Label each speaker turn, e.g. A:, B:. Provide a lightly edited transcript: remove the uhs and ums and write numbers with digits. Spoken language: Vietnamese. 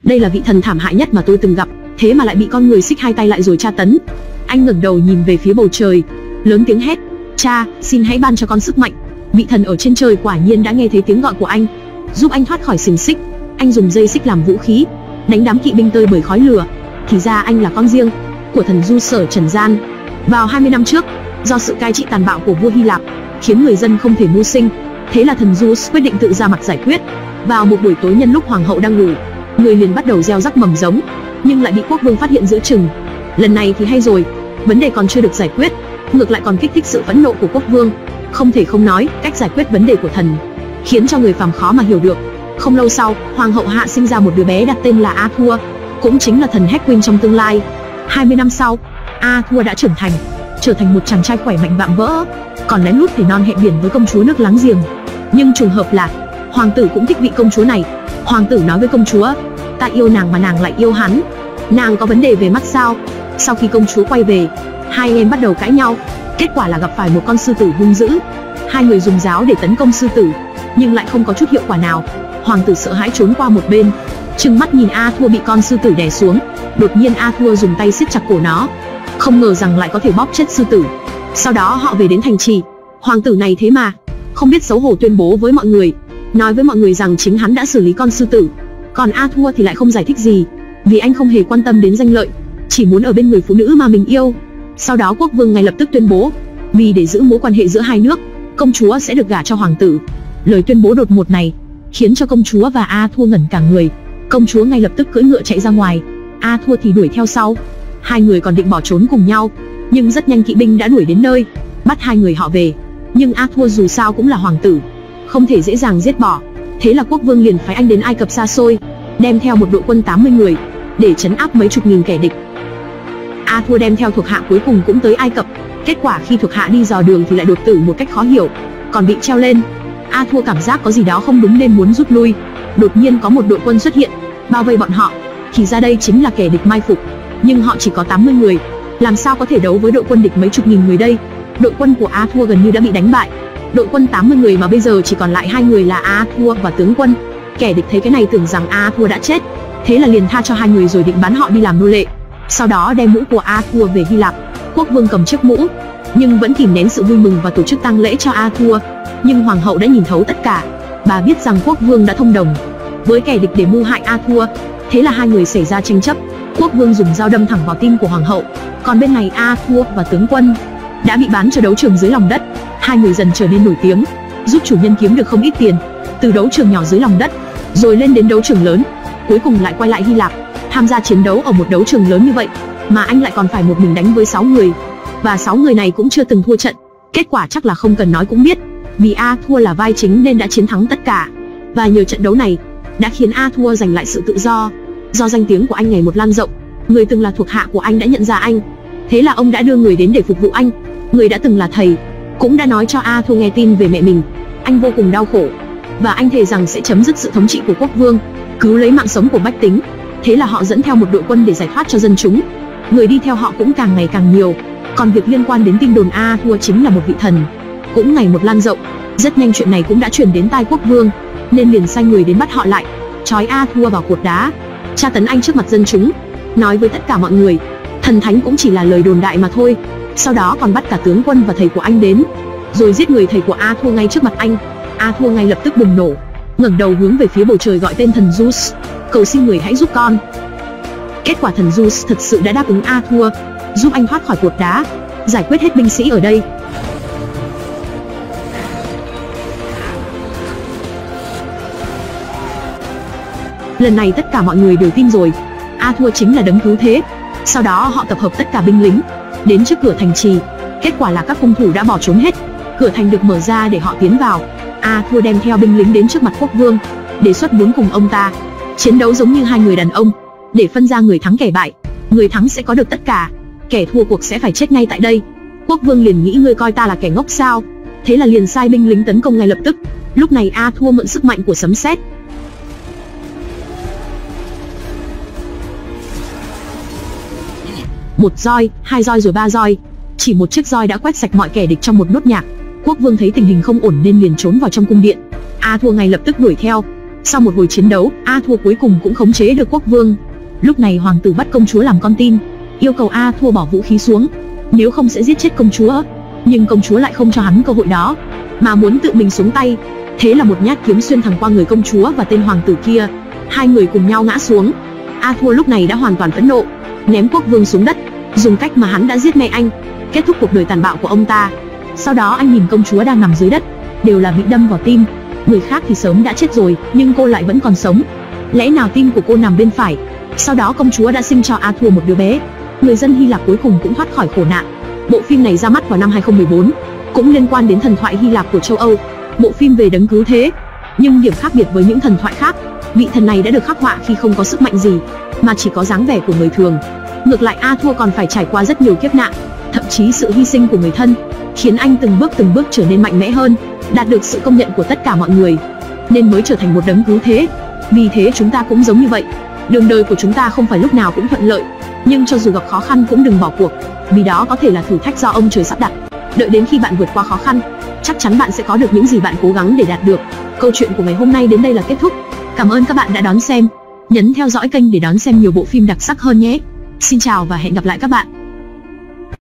A: Đây là vị thần thảm hại nhất mà tôi từng gặp, thế mà lại bị con người xích hai tay lại rồi tra tấn. Anh ngẩng đầu nhìn về phía bầu trời, lớn tiếng hét: Cha, xin hãy ban cho con sức mạnh. Vị thần ở trên trời quả nhiên đã nghe thấy tiếng gọi của anh, giúp anh thoát khỏi xiềng xích. Anh dùng dây xích làm vũ khí, đánh đám kỵ binh tơi bởi khói lửa. Thì ra anh là con riêng của thần Zeus ở trần gian. Vào 20 năm trước, do sự cai trị tàn bạo của vua Hy Lạp khiến người dân không thể mưu sinh, thế là thần Zeus quyết định tự ra mặt giải quyết. Vào một buổi tối nhân lúc hoàng hậu đang ngủ, người liền bắt đầu gieo rắc mầm giống, nhưng lại bị quốc vương phát hiện giữa chừng. Lần này thì hay rồi, vấn đề còn chưa được giải quyết, ngược lại còn kích thích sự phẫn nộ của quốc vương. Không thể không nói, cách giải quyết vấn đề của thần khiến cho người phàm khó mà hiểu được. Không lâu sau, hoàng hậu hạ sinh ra một đứa bé đặt tên là Arthur, cũng chính là thần Heckwin trong tương lai. 20 năm sau, Arthur đã trưởng thành, trở thành một chàng trai khỏe mạnh vạm vỡ, còn lén lút thề non hẹn biển với công chúa nước láng giềng. Nhưng trùng hợp là hoàng tử cũng thích vị công chúa này. Hoàng tử nói với công chúa: Ta yêu nàng mà nàng lại yêu hắn, nàng có vấn đề về mắt sao? Sau khi công chúa quay về, hai anh em bắt đầu cãi nhau. Kết quả là gặp phải một con sư tử hung dữ. Hai người dùng giáo để tấn công sư tử, nhưng lại không có chút hiệu quả nào. Hoàng tử sợ hãi trốn qua một bên, trừng mắt nhìn Arthur bị con sư tử đè xuống. Đột nhiên Arthur dùng tay siết chặt cổ nó, không ngờ rằng lại có thể bóp chết sư tử. Sau đó họ về đến thành trì. Hoàng tử này thế mà không biết xấu hổ tuyên bố với mọi người, nói với mọi người rằng chính hắn đã xử lý con sư tử. Còn Arthur thì lại không giải thích gì, vì anh không hề quan tâm đến danh lợi, chỉ muốn ở bên người phụ nữ mà mình yêu. Sau đó quốc vương ngay lập tức tuyên bố, vì để giữ mối quan hệ giữa hai nước, công chúa sẽ được gả cho hoàng tử. Lời tuyên bố đột ngột này khiến cho công chúa và Arthur ngẩn cả người. Công chúa ngay lập tức cưỡi ngựa chạy ra ngoài, Arthur thì đuổi theo sau. Hai người còn định bỏ trốn cùng nhau, nhưng rất nhanh kỵ binh đã đuổi đến nơi, bắt hai người họ về. Nhưng Arthur dù sao cũng là hoàng tử, không thể dễ dàng giết bỏ. Thế là quốc vương liền phái anh đến Ai Cập xa xôi, đem theo một đội quân 80 người để trấn áp mấy chục nghìn kẻ địch. Arthur đem theo thuộc hạ cuối cùng cũng tới Ai Cập. Kết quả khi thuộc hạ đi dò đường thì lại đột tử một cách khó hiểu, còn bị treo lên. Arthur cảm giác có gì đó không đúng nên muốn rút lui. Đột nhiên có một đội quân xuất hiện, bao vây bọn họ. Thì ra đây chính là kẻ địch mai phục, nhưng họ chỉ có 80 người, làm sao có thể đấu với đội quân địch mấy chục nghìn người đây? Đội quân của Arthur gần như đã bị đánh bại. Đội quân 80 người mà bây giờ chỉ còn lại 2 người là Arthur và tướng quân. Kẻ địch thấy cái này tưởng rằng Arthur đã chết, thế là liền tha cho 2 người rồi định bán họ đi làm nô lệ. Sau đó đem mũ của Arthur về Hy Lạp. Quốc vương cầm chiếc mũ, nhưng vẫn kìm nén sự vui mừng và tổ chức tang lễ cho Arthur. Nhưng hoàng hậu đã nhìn thấu tất cả. Bà biết rằng quốc vương đã thông đồng với kẻ địch để mưu hại Arthur. Thế là hai người xảy ra tranh chấp. Quốc vương dùng dao đâm thẳng vào tim của hoàng hậu. Còn bên này Arthur và tướng quân đã bị bán cho đấu trường dưới lòng đất. Hai người dần trở nên nổi tiếng, giúp chủ nhân kiếm được không ít tiền. Từ đấu trường nhỏ dưới lòng đất, rồi lên đến đấu trường lớn, cuối cùng lại quay lại Hy Lạp, tham gia chiến đấu ở một đấu trường lớn như vậy. Mà anh lại còn phải một mình đánh với 6 người, và 6 người này cũng chưa từng thua trận. Kết quả chắc là không cần nói cũng biết, vì Arthur là vai chính nên đã chiến thắng tất cả. Và nhờ trận đấu này đã khiến Arthur giành lại sự tự do. Do danh tiếng của anh ngày một lan rộng, người từng là thuộc hạ của anh đã nhận ra anh. Thế là ông đã đưa người đến để phục vụ anh. Người đã từng là thầy cũng đã nói cho Arthur nghe tin về mẹ mình. Anh vô cùng đau khổ, và anh thề rằng sẽ chấm dứt sự thống trị của quốc vương, cứu lấy mạng sống của bách tính. Thế là họ dẫn theo một đội quân để giải thoát cho dân chúng. Người đi theo họ cũng càng ngày càng nhiều. Còn việc liên quan đến tin đồn Arthur chính là một vị thần cũng ngày một lan rộng. Rất nhanh chuyện này cũng đã truyền đến tai quốc vương, nên liền sai người đến bắt họ lại, trói Arthur vào cột đá, tra tấn anh trước mặt dân chúng, nói với tất cả mọi người thần thánh cũng chỉ là lời đồn đại mà thôi. Sau đó còn bắt cả tướng quân và thầy của anh đến, rồi giết người thầy của Arthur ngay trước mặt anh. Arthur ngay lập tức bùng nổ, ngẩng đầu hướng về phía bầu trời gọi tên thần Zeus, cầu xin người hãy giúp con. Kết quả thần Zeus thật sự đã đáp ứng Arthur, giúp anh thoát khỏi cột đá, giải quyết hết binh sĩ ở đây. Lần này tất cả mọi người đều tin rồi, Arthur chính là đấng cứu thế. Sau đó họ tập hợp tất cả binh lính đến trước cửa thành trì. Kết quả là các hung thủ đã bỏ trốn hết. Cửa thành được mở ra để họ tiến vào. Arthur đem theo binh lính đến trước mặt quốc vương, đề xuất muốn cùng ông ta chiến đấu giống như hai người đàn ông, để phân ra người thắng kẻ bại. Người thắng sẽ có được tất cả, kẻ thua cuộc sẽ phải chết ngay tại đây. Quốc vương liền nghĩ ngươi coi ta là kẻ ngốc sao? Thế là liền sai binh lính tấn công ngay lập tức. Lúc này Arthur mượn sức mạnh của sấm sét, một roi, 2 roi rồi 3 roi, chỉ một chiếc roi đã quét sạch mọi kẻ địch trong một nốt nhạc. Quốc vương thấy tình hình không ổn nên liền trốn vào trong cung điện. Arthur ngay lập tức đuổi theo, Sau một hồi chiến đấu, Arthur cuối cùng cũng khống chế được quốc vương. Lúc này hoàng tử bắt công chúa làm con tin, yêu cầu Arthur bỏ vũ khí xuống, nếu không sẽ giết chết công chúa. Nhưng công chúa lại không cho hắn cơ hội đó, mà muốn tự mình xuống tay. Thế là một nhát kiếm xuyên thẳng qua người công chúa và tên hoàng tử kia. Hai người cùng nhau ngã xuống. Arthur lúc này đã hoàn toàn phẫn nộ, ném quốc vương xuống đất, dùng cách mà hắn đã giết mẹ anh, kết thúc cuộc đời tàn bạo của ông ta. Sau đó anh nhìn công chúa đang nằm dưới đất, đều là bị đâm vào tim. Người khác thì sớm đã chết rồi, nhưng cô lại vẫn còn sống. Lẽ nào tim của cô nằm bên phải? Sau đó công chúa đã sinh cho Arthur một đứa bé. Người dân Hy Lạp cuối cùng cũng thoát khỏi khổ nạn. Bộ phim này ra mắt vào năm 2014, cũng liên quan đến thần thoại Hy Lạp của châu Âu. Bộ phim về đấng cứu thế, nhưng điểm khác biệt với những thần thoại khác, vị thần này đã được khắc họa khi không có sức mạnh gì, mà chỉ có dáng vẻ của người thường. Ngược lại Arthur còn phải trải qua rất nhiều kiếp nạn, thậm chí sự hy sinh của người thân, khiến anh từng bước trở nên mạnh mẽ hơn, đạt được sự công nhận của tất cả mọi người, nên mới trở thành một đấng cứu thế. Vì thế chúng ta cũng giống như vậy, đường đời của chúng ta không phải lúc nào cũng thuận lợi, nhưng cho dù gặp khó khăn cũng đừng bỏ cuộc, vì đó có thể là thử thách do ông trời sắp đặt. Đợi đến khi bạn vượt qua khó khăn, chắc chắn bạn sẽ có được những gì bạn cố gắng để đạt được. Câu chuyện của ngày hôm nay đến đây là kết thúc. Cảm ơn các bạn đã đón xem. Nhấn theo dõi kênh để đón xem nhiều bộ phim đặc sắc hơn nhé. Xin chào và hẹn gặp lại các bạn.